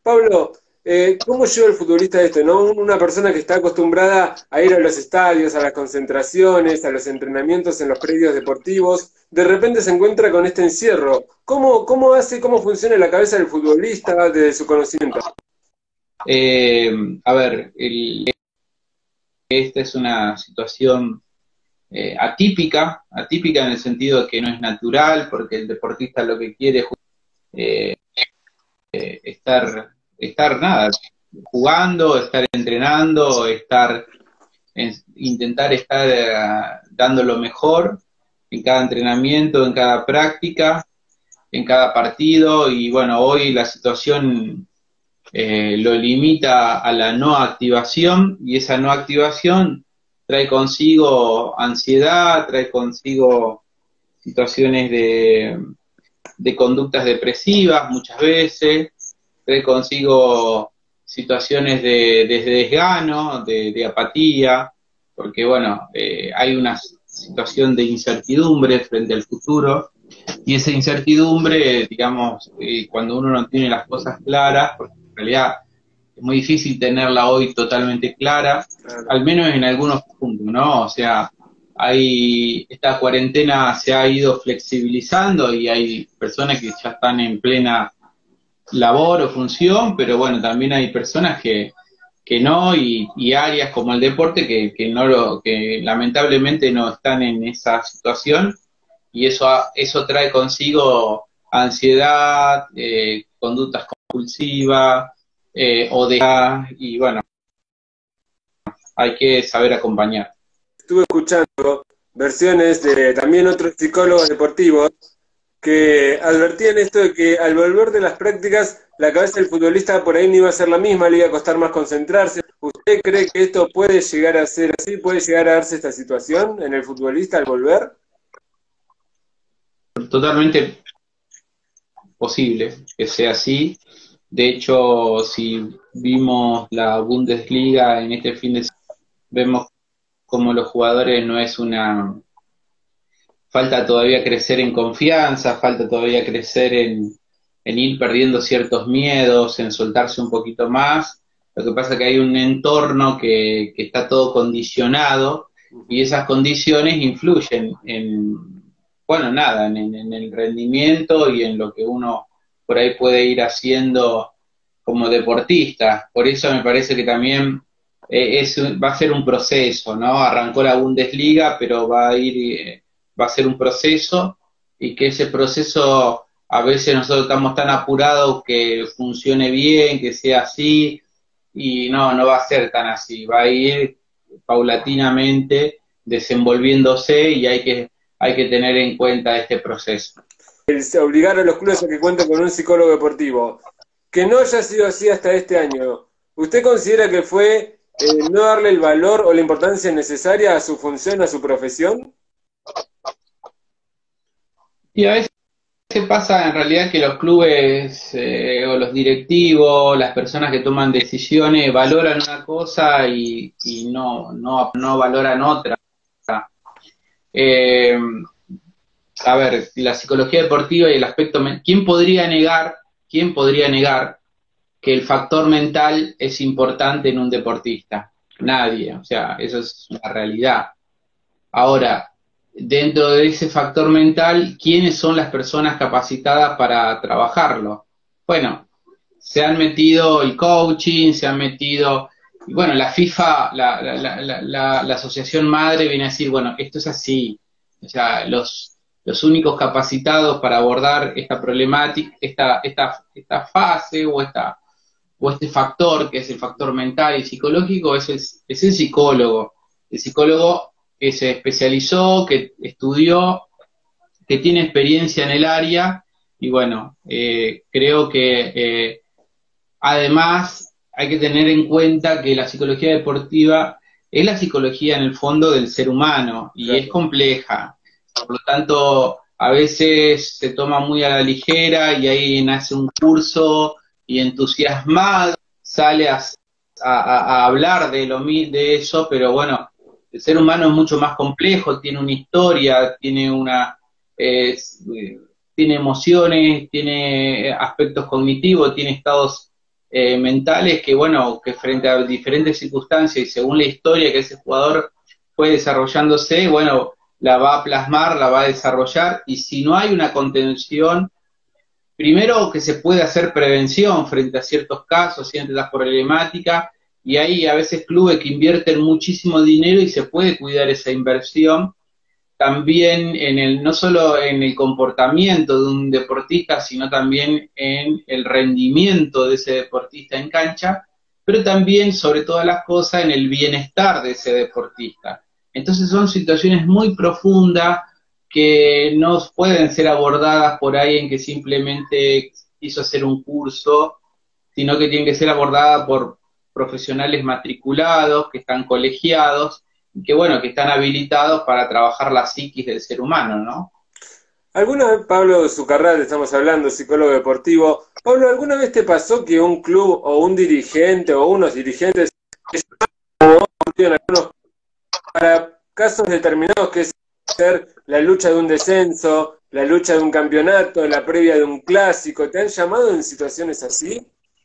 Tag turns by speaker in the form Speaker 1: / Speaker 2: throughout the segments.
Speaker 1: Pablo, ¿cómo lleva el futbolista esto, no? Una persona que está acostumbrada a ir a los estadios, a las concentraciones, a los entrenamientos en los predios deportivos, de repente se encuentra con este encierro. ¿Cómo funciona la cabeza del futbolista desde su conocimiento?
Speaker 2: A ver, esta es una situación atípica en el sentido de que no es natural, porque el deportista lo que quiere es estar nada, jugando, estar entrenando, intentar estar dando lo mejor en cada entrenamiento, en cada práctica, en cada partido, y bueno, hoy la situación lo limita a la no activación, y esa no activación trae consigo ansiedad, trae consigo situaciones de conductas depresivas muchas veces, trae consigo situaciones de desgano, de apatía, porque bueno, hay una situación de incertidumbre frente al futuro, y esa incertidumbre, digamos, cuando uno no tiene las cosas claras, porque en realidad es muy difícil tenerla hoy totalmente clara, al menos en algunos puntos, ¿no? O sea, esta cuarentena se ha ido flexibilizando y hay personas que ya están en plena labor o función, pero bueno, también hay personas que no, y áreas como el deporte que lamentablemente no están en esa situación, y eso trae consigo ansiedad, conductas compulsivas, y bueno, hay que saber acompañar.
Speaker 1: Estuve escuchando versiones de también otros psicólogos deportivos que advertían esto de que al volver de las prácticas la cabeza del futbolista por ahí no iba a ser la misma, le iba a costar más concentrarse. ¿Usted cree que esto puede llegar a ser así? ¿Puede llegar a darse esta situación en el futbolista al volver?
Speaker 2: Totalmente posible que sea así. De hecho, si vimos la Bundesliga en este fin de semana, vemos como los jugadores no es falta todavía crecer en confianza, falta todavía crecer en ir perdiendo ciertos miedos, en soltarse un poquito más. Lo que pasa es que hay un entorno que está todo condicionado, y esas condiciones influyen bueno, nada, en el rendimiento y en lo que uno por ahí puede ir haciendo como deportista. Por eso me parece que también va a ser un proceso, ¿no? Arrancó la Bundesliga, pero va a ser un proceso, y que ese proceso a veces nosotros estamos tan apurados que funcione bien, que sea así, y no va a ser tan así, va a ir paulatinamente desenvolviéndose, y hay que tener en cuenta este proceso.
Speaker 1: Obligar a los clubes a que cuenten con un psicólogo deportivo, que no haya sido así hasta este año, ¿usted considera que fue no darle el valor o la importancia necesaria a su función, a su profesión?
Speaker 2: Y a veces pasa en realidad que los clubes o los directivos, las personas que toman decisiones, valoran una cosa y no valoran otra. Eh, a ver, la psicología deportiva y el aspecto... quién podría negar que el factor mental es importante en un deportista? Nadie, o sea, eso es una realidad. Ahora, dentro de ese factor mental, ¿quiénes son las personas capacitadas para trabajarlo? Bueno, se han metido el coaching, se han metido... Y bueno, la FIFA, la asociación madre viene a decir, bueno, esto es así. O sea, los únicos capacitados para abordar esta problemática, esta fase o este factor, que es el factor mental y psicológico, es el psicólogo. El psicólogo que se especializó, que estudió, que tiene experiencia en el área, y bueno, creo que además hay que tener en cuenta que la psicología deportiva es la psicología en el fondo del ser humano, y
Speaker 1: Claro.
Speaker 2: es compleja. Por lo tanto, a veces se toma muy a la ligera, y ahí nace un curso y entusiasmado sale a hablar de eso, pero bueno, el ser humano es mucho más complejo, tiene una historia, tiene emociones, tiene aspectos cognitivos, tiene estados mentales que, bueno, que frente a diferentes circunstancias y según la historia que ese jugador fue desarrollándose, bueno, la va a plasmar, la va a desarrollar, y si no hay una contención, primero que se puede hacer prevención frente a ciertos casos, ciertas problemáticas, y hay a veces clubes que invierten muchísimo dinero y se puede cuidar esa inversión, también no solo en el comportamiento de un deportista, sino también en el rendimiento de ese deportista en cancha, pero también, sobre todas las cosas, en el bienestar de ese deportista. Entonces son situaciones muy profundas que no pueden ser abordadas por alguien que simplemente quiso hacer un curso, sino que tienen que ser abordadas por profesionales matriculados, que están colegiados, que bueno, que están habilitados para trabajar la psiquis del ser humano, ¿no?
Speaker 1: ¿Alguna vez, Pablo Zucarrat, estamos hablando, psicólogo deportivo, Pablo, ¿alguna vez te pasó que un club o un dirigente o unos dirigentes para casos determinados, que es ser la lucha de un descenso, la lucha de un campeonato, la previa de un clásico, te han llamado en situaciones así?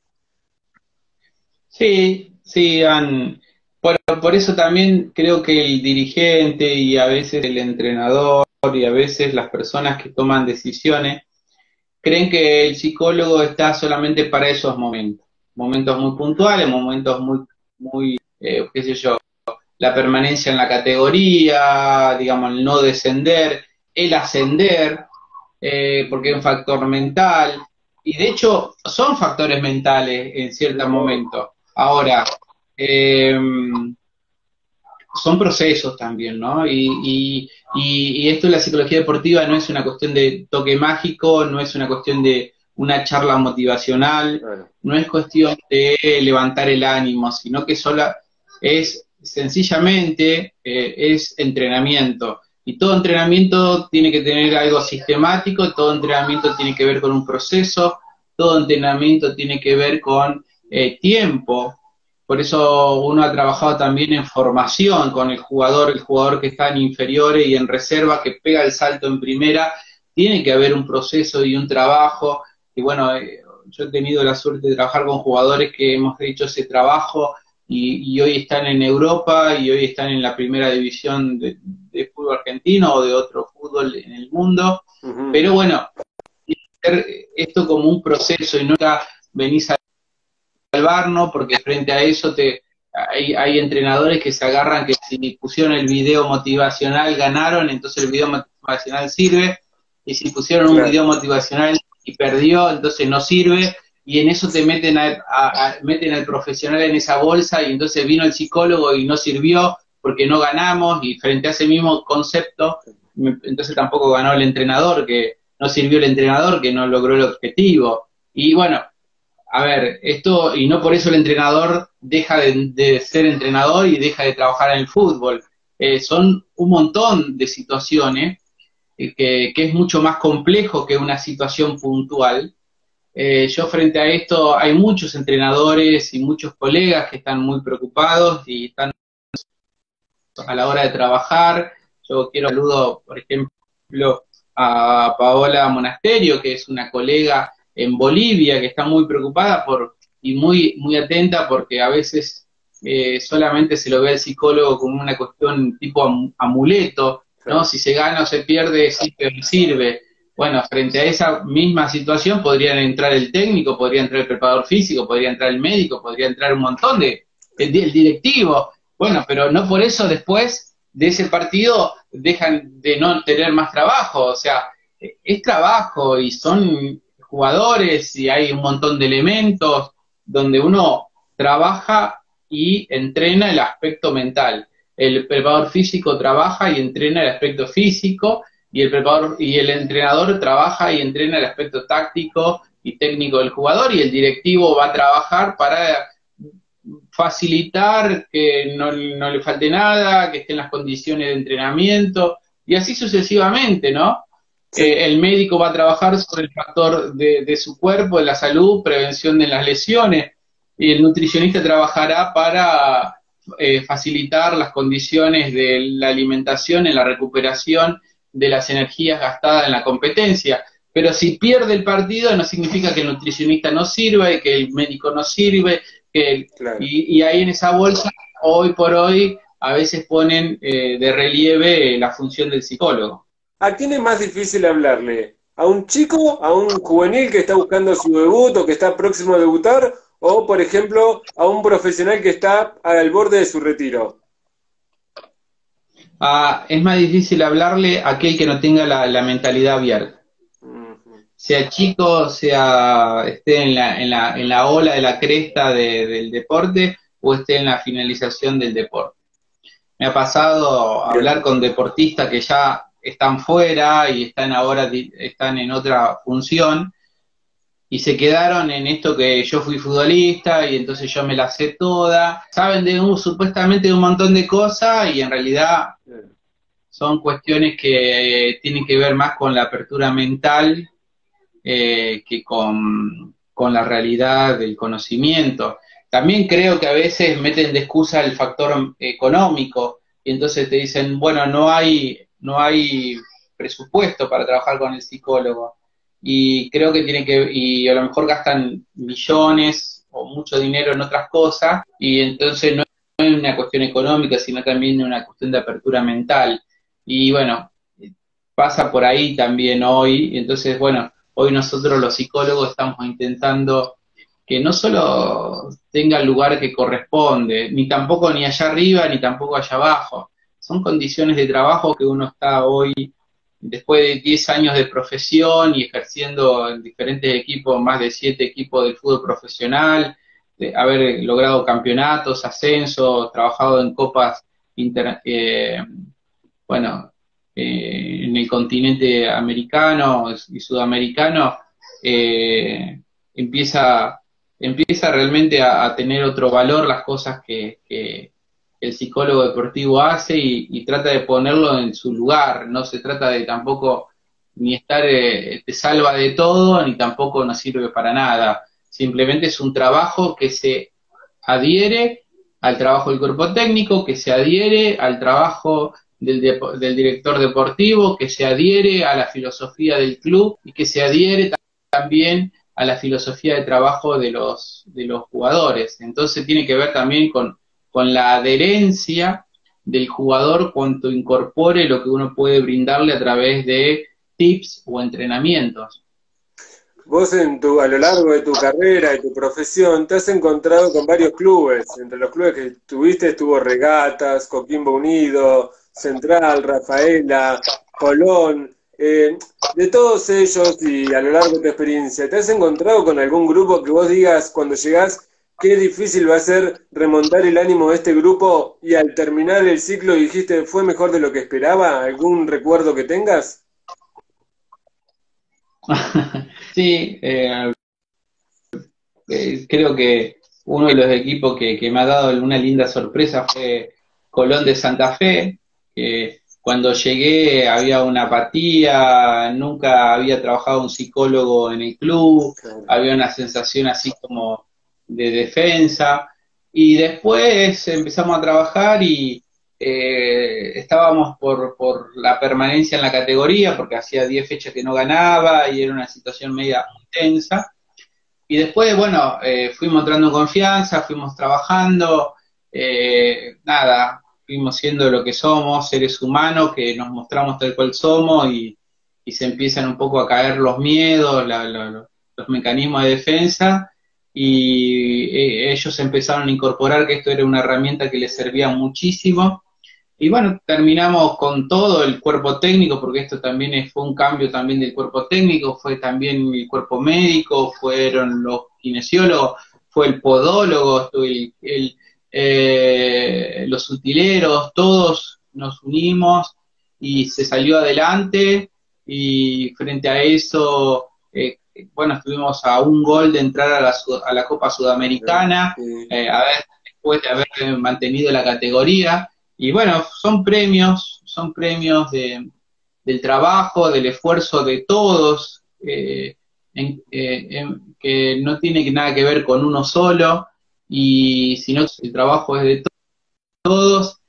Speaker 2: Sí, sí, por eso también creo que el dirigente y a veces el entrenador y a veces las personas que toman decisiones creen que el psicólogo está solamente para esos momentos, momentos muy puntuales, momentos muy, qué sé yo, la permanencia en la categoría, digamos, el no descender, el ascender, porque es un factor mental, y de hecho son factores mentales en ciertos momentos. Ahora, eh, son procesos también, ¿no? Y esto de la psicología deportiva no es una cuestión de toque mágico, no es una cuestión de una charla motivacional,
Speaker 1: Bueno,
Speaker 2: no es cuestión de levantar el ánimo, sino que sola es sencillamente es entrenamiento. Y todo entrenamiento tiene que tener algo sistemático, todo entrenamiento tiene que ver con un proceso, todo entrenamiento tiene que ver con tiempo. Por eso uno ha trabajado también en formación con el jugador que está en inferiores y en reserva, que pega el salto en primera, tiene que haber un proceso y un trabajo, y bueno, yo he tenido la suerte de trabajar con jugadores que hemos hecho ese trabajo y hoy están en Europa y hoy están en la primera división de fútbol argentino o de otro fútbol en el mundo, pero bueno, esto como un proceso y no venís a salvarnos, porque frente a eso hay entrenadores que se agarran que si pusieron el video motivacional ganaron, entonces el video motivacional sirve, y si pusieron un video motivacional y perdió, entonces no sirve, y en eso te meten al profesional en esa bolsa, y entonces vino el psicólogo y no sirvió porque no ganamos, y frente a ese mismo concepto, entonces tampoco ganó el entrenador, que no sirvió el entrenador, que no logró el objetivo. Y bueno, a ver, esto, y no por eso el entrenador deja de ser entrenador y deja de trabajar en el fútbol. Son un montón de situaciones que es mucho más complejo que una situación puntual. Yo frente a esto, hay muchos entrenadores y muchos colegas que están muy preocupados y están a la hora de trabajar. Yo quiero saludo, por ejemplo, a Paola Monasterio, que es una colega en Bolivia, que está muy preocupada y muy atenta, porque a veces solamente se lo ve al psicólogo como una cuestión tipo amuleto, ¿no? Si se gana o se pierde, sirve. Bueno, frente a esa misma situación podrían entrar el técnico, podría entrar el preparador físico, podría entrar el médico, podría entrar un montón el directivo. Bueno, pero no por eso después de ese partido dejan de no tener más trabajo. O sea, es trabajo y son jugadores y hay un montón de elementos donde uno trabaja y entrena el aspecto mental. El preparador físico trabaja y entrena el aspecto físico, y el preparador y el entrenador trabaja y entrena el aspecto táctico y técnico del jugador, y el directivo va a trabajar para facilitar que no le falte nada, que esté en las condiciones de entrenamiento, y así sucesivamente, ¿no?
Speaker 1: sí.
Speaker 2: El médico va a trabajar sobre el factor de su cuerpo, de la salud, prevención de las lesiones, y el nutricionista trabajará para facilitar las condiciones de la alimentación en la recuperación de las energías gastadas en la competencia. Pero si pierde el partido no significa que el nutricionista no sirve, que el médico no sirve,
Speaker 1: Claro.
Speaker 2: y ahí en esa bolsa, hoy por hoy, a veces ponen de relieve la función del psicólogo.
Speaker 1: ¿A quién es más difícil hablarle? ¿A un chico, a un juvenil que está buscando su debut o que está próximo a debutar? ¿O, por ejemplo, a un profesional que está al borde de su retiro?
Speaker 2: Es más difícil hablarle a aquel que no tenga la mentalidad abierta.
Speaker 1: Ujú.
Speaker 2: Sea chico, sea esté en la ola de la cresta del deporte o esté en la finalización del deporte. Me ha pasado
Speaker 1: Bien.
Speaker 2: hablar con deportistas que ya están fuera y están en otra función y se quedaron en esto que yo fui futbolista y entonces yo me la sé toda. Saben supuestamente de un montón de cosas y en realidad son cuestiones que tienen que ver más con la apertura mental que con la realidad del conocimiento. También creo que a veces meten de excusa el factor económico y entonces te dicen, bueno, no hay presupuesto para trabajar con el psicólogo. Y creo que y a lo mejor gastan millones o mucho dinero en otras cosas y entonces no es una cuestión económica, sino también una cuestión de apertura mental. Y bueno, pasa por ahí también hoy, entonces bueno, hoy nosotros los psicólogos estamos intentando que no solo tenga el lugar que corresponde, ni tampoco ni allá arriba, ni tampoco allá abajo. Son condiciones de trabajo que uno está hoy, después de 10 años de profesión y ejerciendo en diferentes equipos, más de 7 equipos del fútbol profesional, de haber logrado campeonatos, ascensos, trabajado en copas bueno, en el continente americano y sudamericano, eh, empieza, empieza realmente a tener otro valor las cosas que el psicólogo deportivo hace y trata de ponerlo en su lugar. No se trata de tampoco ni estar, te salva de todo, ni tampoco no sirve para nada. Simplemente es un trabajo que se adhiere al trabajo del cuerpo técnico, que se adhiere al trabajo del director deportivo, que se adhiere a la filosofía del club y que se adhiere también a la filosofía de trabajo de los jugadores. Entonces tiene que ver también con la adherencia del jugador cuanto incorpore lo que uno puede brindarle a través de tips o entrenamientos.
Speaker 1: Vos a lo largo de tu carrera y tu profesión te has encontrado con varios clubes. Entre los clubes que tuviste estuvo Regatas, Coquimbo Unido, Central, Rafaela, Colón. De todos ellos y a lo largo de tu experiencia, ¿te has encontrado con algún grupo que vos digas cuando llegás qué difícil va a ser remontar el ánimo de este grupo y al terminar el ciclo dijiste fue mejor de lo que esperaba? ¿Algún recuerdo que tengas?
Speaker 2: Sí, creo que uno de los equipos que me ha dado una linda sorpresa fue Colón de Santa Fe, que cuando llegué había una apatía, nunca había trabajado un psicólogo en el club, había una sensación así como de defensa, y después empezamos a trabajar y estábamos por la permanencia en la categoría, porque hacía 10 fechas que no ganaba y era una situación media tensa. Y después, bueno, fuimos entrando en confianza, fuimos trabajando, nada, fuimos siendo lo que somos, seres humanos, que nos mostramos tal cual somos y se empiezan un poco a caer los miedos, los mecanismos de defensa y ellos empezaron a incorporar que esto era una herramienta que les servía muchísimo. Y bueno, terminamos con todo el cuerpo técnico, porque esto también fue un cambio también del cuerpo técnico, fue también el cuerpo médico, fueron los kinesiólogos, fue el podólogo, los utileros, todos nos unimos y se salió adelante y frente a eso, bueno, estuvimos a un gol de entrar a la Copa Sudamericana, después de haber mantenido la categoría. Y bueno, son premios del trabajo, del esfuerzo de todos, que no tiene nada que ver con uno solo, y sino el trabajo es de todos,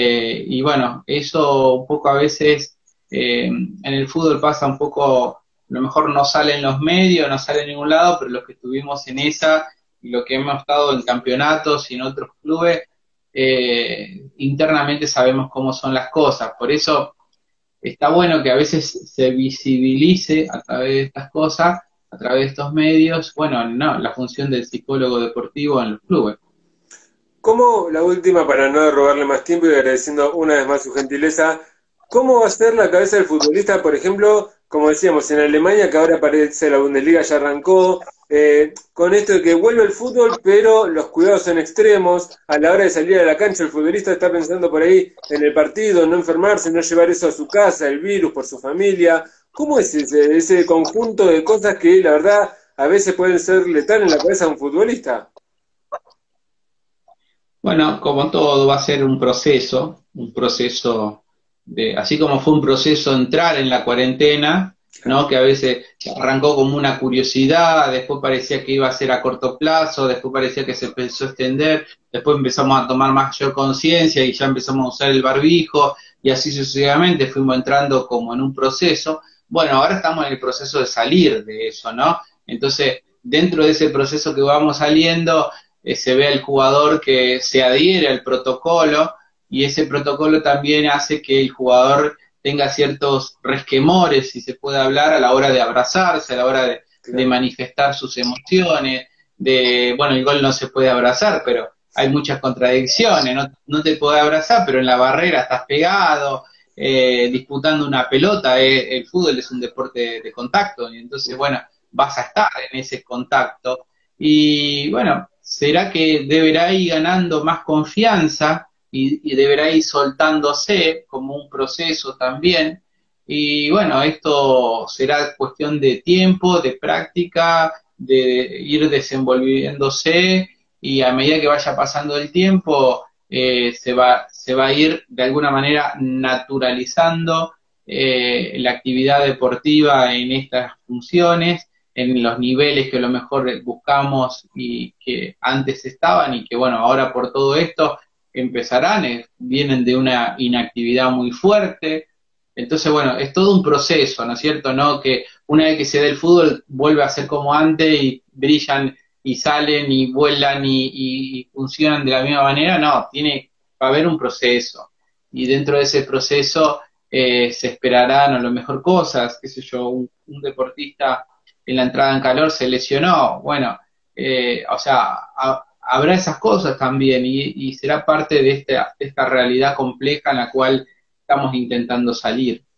Speaker 2: y bueno, eso un poco a veces en el fútbol pasa un poco lo mejor no sale en los medios, no sale en ningún lado, pero los que estuvimos en esa y los que hemos estado en campeonatos y en otros clubes, internamente sabemos cómo son las cosas. Por eso está bueno que a veces se visibilice a través de estas cosas, a través de estos medios, bueno, no, la función del psicólogo deportivo en los clubes.
Speaker 1: ¿Cómo, la última para no robarle más tiempo y agradeciendo una vez más su gentileza, cómo va a ser la cabeza del futbolista, por ejemplo, como decíamos, en Alemania, que ahora parece la Bundesliga ya arrancó, con esto de que vuelve el fútbol, pero los cuidados son extremos, a la hora de salir a la cancha el futbolista está pensando por ahí en el partido, no enfermarse, no llevar eso a su casa, el virus por su familia? ¿Cómo es ese conjunto de cosas que la verdad a veces pueden ser letales en la cabeza de un futbolista?
Speaker 2: Bueno, como todo, va a ser un proceso de, así como fue un proceso entrar en la cuarentena, ¿no? Que a veces arrancó como una curiosidad, después parecía que iba a ser a corto plazo, después parecía que se empezó a extender, después empezamos a tomar mayor conciencia y ya empezamos a usar el barbijo, y así sucesivamente fuimos entrando como en un proceso. Bueno, ahora estamos en el proceso de salir de eso, ¿no? Entonces, dentro de ese proceso que vamos saliendo, se ve al jugador que se adhiere al protocolo, y ese protocolo también hace que el jugador tenga ciertos resquemores, si se puede hablar, a la hora de abrazarse, a la hora de manifestar sus emociones, bueno, el gol no se puede abrazar, pero hay muchas contradicciones, no te puede abrazar, pero en la barrera estás pegado, disputando una pelota, el fútbol es un deporte de contacto, y entonces, bueno, vas a estar en ese contacto, y bueno, será que deberá ir ganando más confianza y deberá ir soltándose como un proceso también. Y bueno, esto será cuestión de tiempo, de práctica, de ir desenvolviéndose, y a medida que vaya pasando el tiempo, se va a ir de alguna manera naturalizando la actividad deportiva en estas funciones, en los niveles que a lo mejor buscamos y que antes estaban, y que bueno, ahora por todo esto empezarán, vienen de una inactividad muy fuerte. Entonces, bueno, es todo un proceso, ¿no es cierto? ¿No? Que una vez que se dé el fútbol vuelve a ser como antes y brillan y salen y vuelan y funcionan de la misma manera. No, va a haber un proceso, y dentro de ese proceso se esperarán a lo mejor cosas, qué sé yo, un deportista en la entrada en calor se lesionó, bueno, o sea, habrá esas cosas también, y será parte de esta realidad compleja en la cual estamos intentando salir.